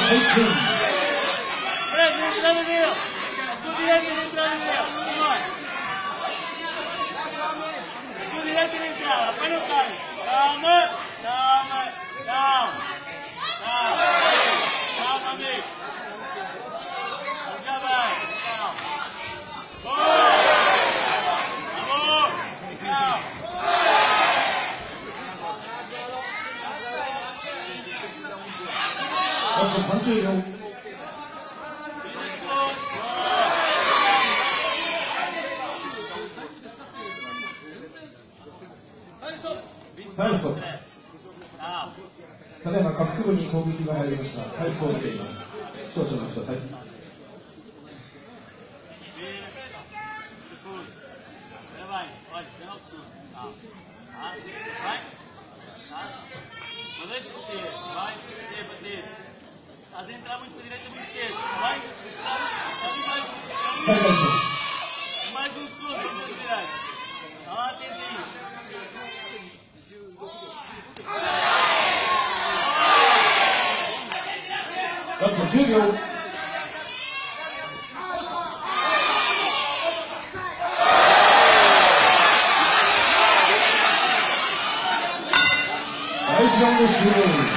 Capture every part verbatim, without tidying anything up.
Fred, entrando nele. Estou direito de entrada nele. Estou direito de entrada. Põe no carro. Calma, calma, calma. Calma. Calma, amigo. Já vai. Calma. Boa. Amor. Calma. ラストさんじゅうよん。ファイルストップ。ただいま下腹部に攻撃が入りました。ハイスコを見ています。少々お待ちください。 Não deixa de ser, vai, bater, bater. Estás a entrar muito para a direita muito cedo. Vai, vai, vai. Mais um segundo, para a direita. Ah, atendinho. Lasto じゅうびょう。第一ラウンド終了。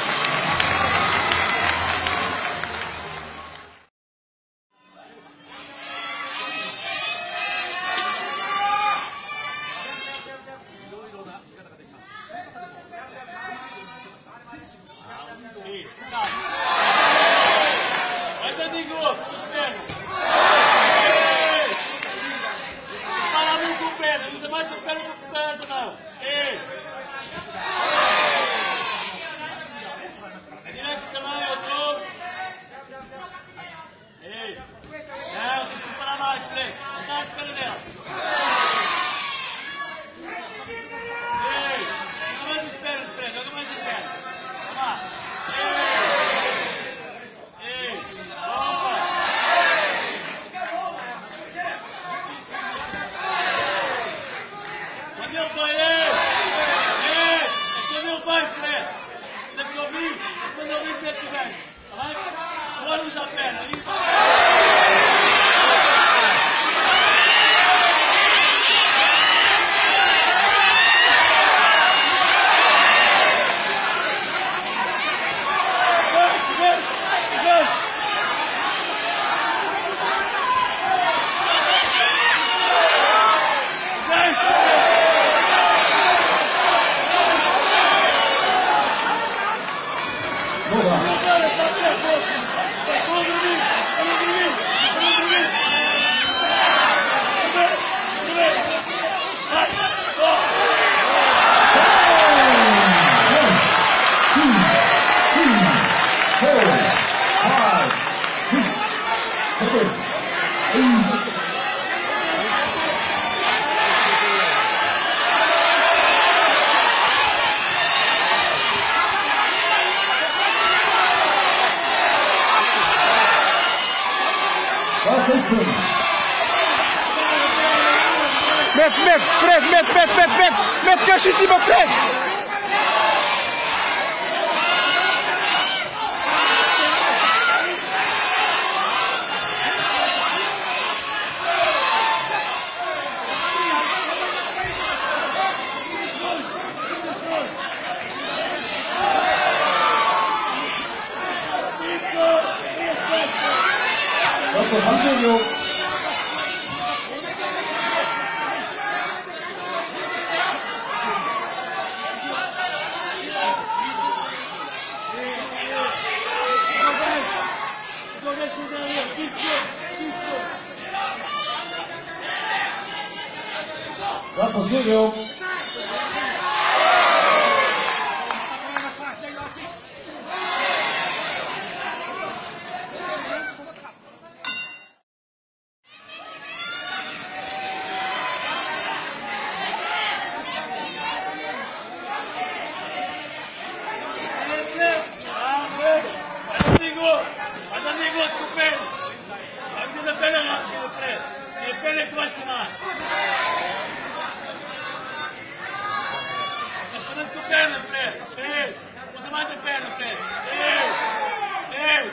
Mete, mete, Fred, mete, mete, mete, mete, mete caixa em cima, Fred! ラストさんじゅうびょう。ラストじゅうびょう。 Pena que vai chamar. Está chamando com a perna, Fred. Fred. Usa mais a perna, Fred. Ei. Ei.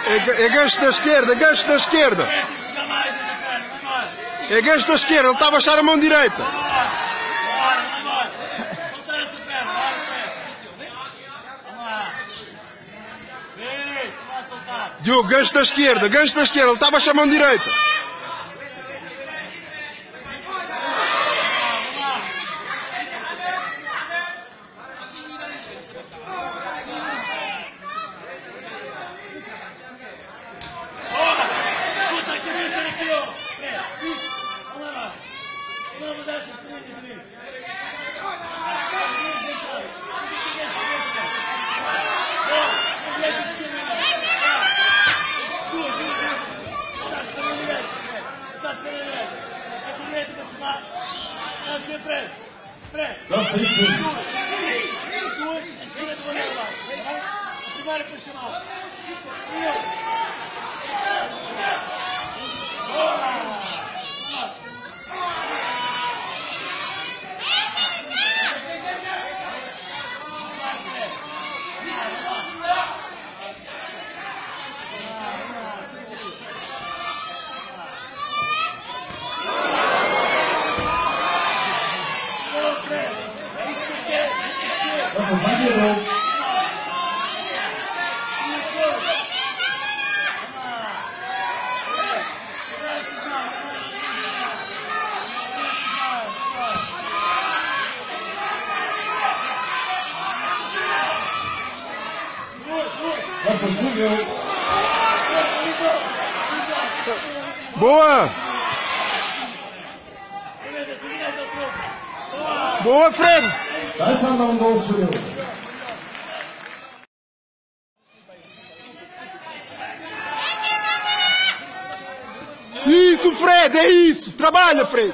É, é gancho da esquerda, é gancho da esquerda. Puxa mais essa perna, vai embora. É gancho da esquerda, ele está a baixar a mão direita. Vai embora, vai embora. Soltar essa perna, vai no pé. Vamos lá. Isso, vamos lá soltar. Diogo, gancho da esquerda, gancho da esquerda, ele está a baixar a mão direita. Nossa, aí, Duas, a esquerda do goleiro lá. A primeira para chamar. nossa, zagueirão. Nossa, Júnior. Boa! Boa, Fred! Sai falando ao senhor. Isso, Fred, é isso! Trabalha, Fred!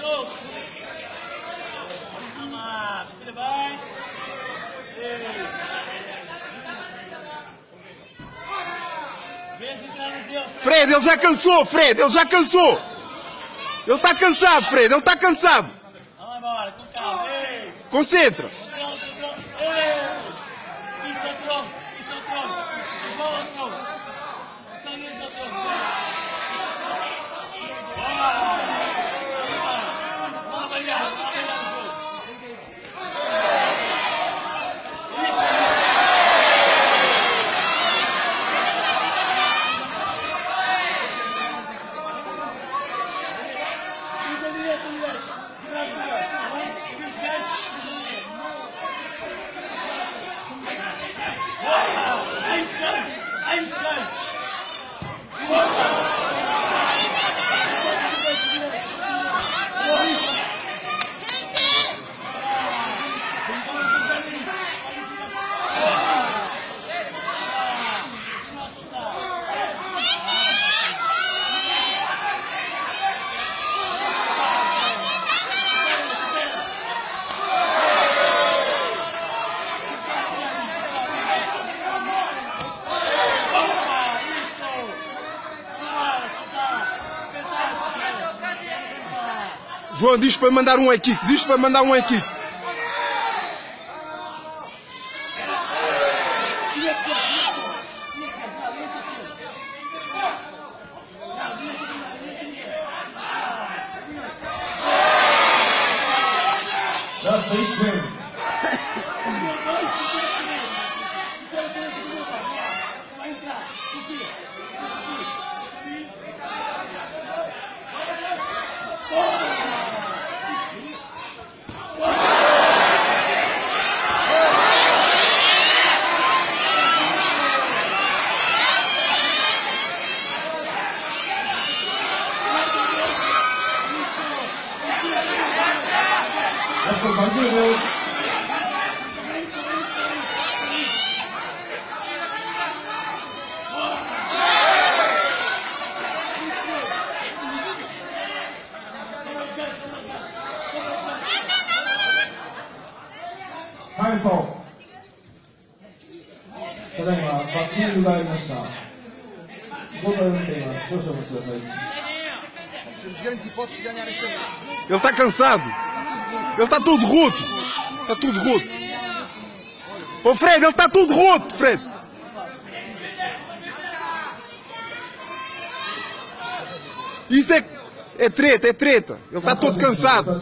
Fred, ele já cansou, Fred, ele já cansou! Ele está cansado, Fred, ele está cansado! Vamos embora, com calma. Ei, Concentra! controle, controle. Ei, isso é tronco, isso é tronco. Igual ao tronco. Então isso é tronco. Bora! Vamos avaliar, vamos avaliar o jogo. João, diz para mandar um equipe, diz para mandar um equipe. Nossa, aí, Pedro. Nossa, zagueirão. Haifo. ただいまバッティングがありました。動画を見ています。少々お待ちください。 Temos grandes hipóteses de ganhar este jogo. Ele está cansado. Ele está todo roto. Está tudo roto. Ô Fred, ele está tudo roto, Fred. Isso é, é treta, é treta. Ele está todo cansado.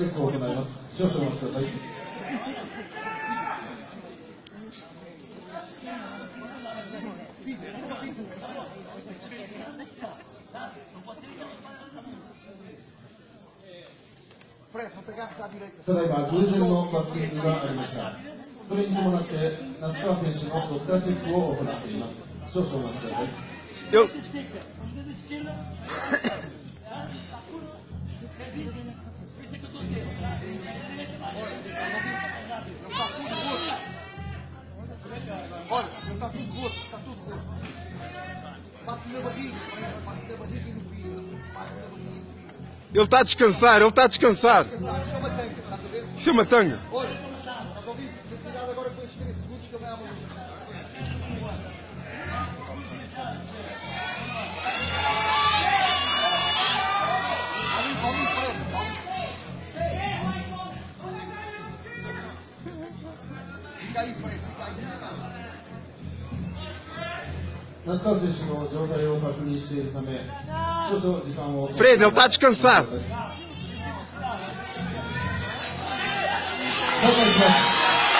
Fred, não te agarres à direita. ただいま偶然のバスケットがありました。それに伴って那須川選手のドクターチェックを行っています。少々お待ちください。 Eu... Olha, está tudo roto, está tudo roto. Bate na barriga, bate na barriga e no fio. Bate na barriga e no fio. Ele está a descansar, ele está a descansar. Isso é uma tanga, estás a ver? Isso é uma tanga. Olha, estás a ouvir? Tem cuidado agora com estes três segundos que ele vai à mão. Ali, ali, Fred, ali. Fica aí, Fred, fica aí, fica aí. 那須川選手の状態を確認しているため、少々時間を。 Fred, ele está a descansar. 再開します。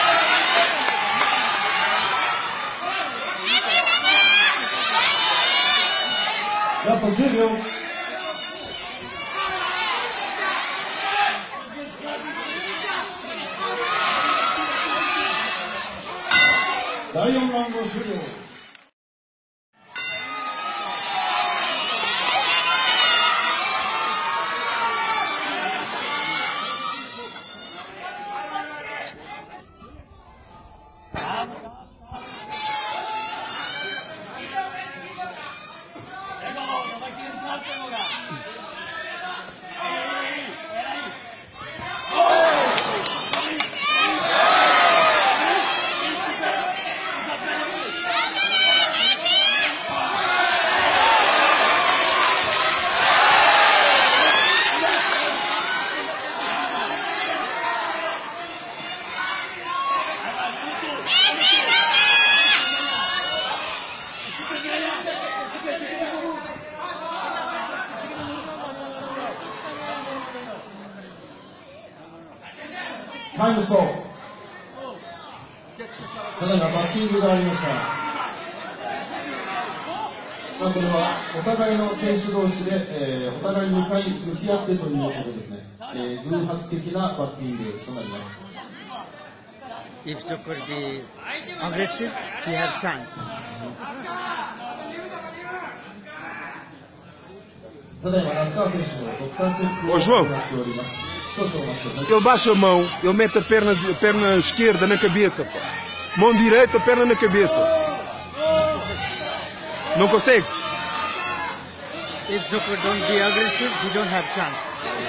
ラストじゅうびょう。だいよんラウンド終了。 タイムストップ。ただいまバッティングがありました。まあ、これはお互いの選手同士で、えー、お互い向かい向き合ってということですね。えー、偶発的なバッティングとなります。 If Joker be aggressive, he have chance. ただいま那須川選手のドクターチェックを行っております。 Ele baixa a mão, ele mete a perna, a perna esquerda na cabeça. Pá. Mão direita, perna na cabeça. Não consegue? If Joker don't be aggressive, he don't have chance.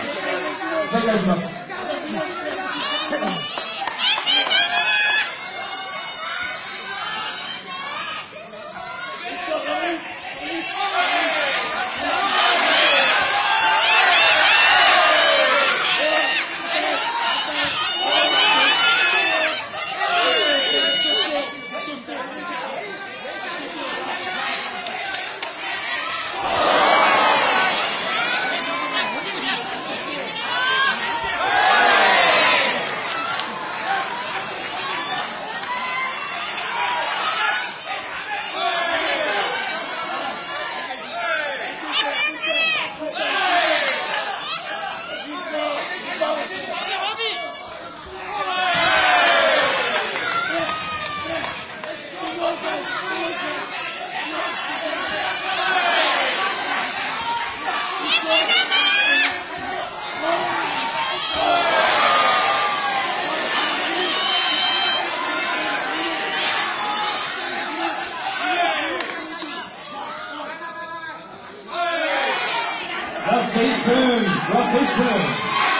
Last eight turn, last eight turn.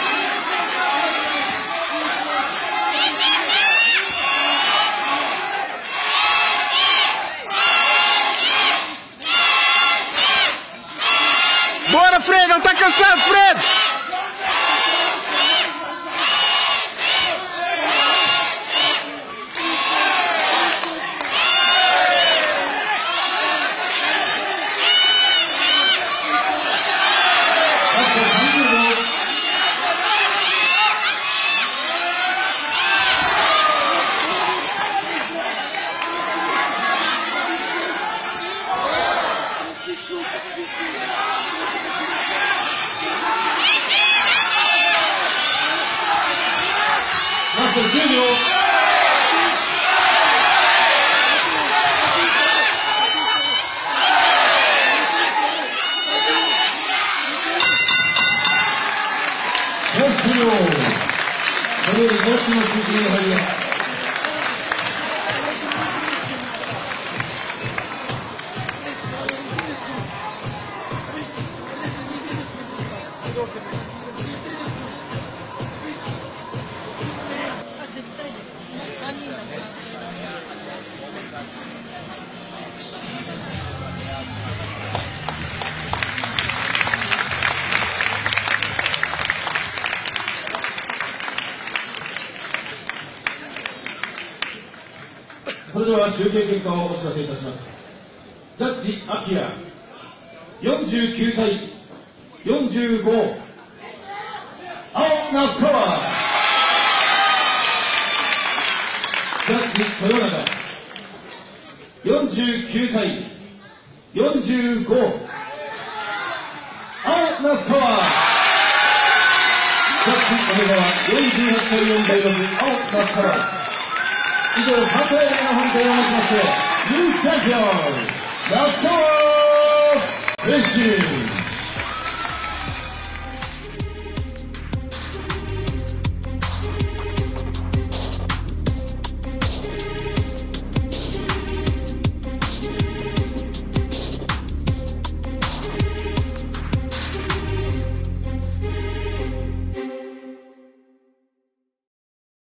Bora, Fred, ele está cansado, Fred! ラストじゅうびょう。終了。これよりもう一の数字に入ります。それでは集計結果をお知らせいたします。ジャッジアキラよんじゅうきゅうたいよんじゅうご、青那須川。ジャッジ豊永よんじゅうきゅうたいよんじゅうご、青那須川。ジャッジ米川よんじゅうはちたいよんじゅうろく、青那須川。以上さんたいの判定をもちましてニューチャンピオン那須川選手。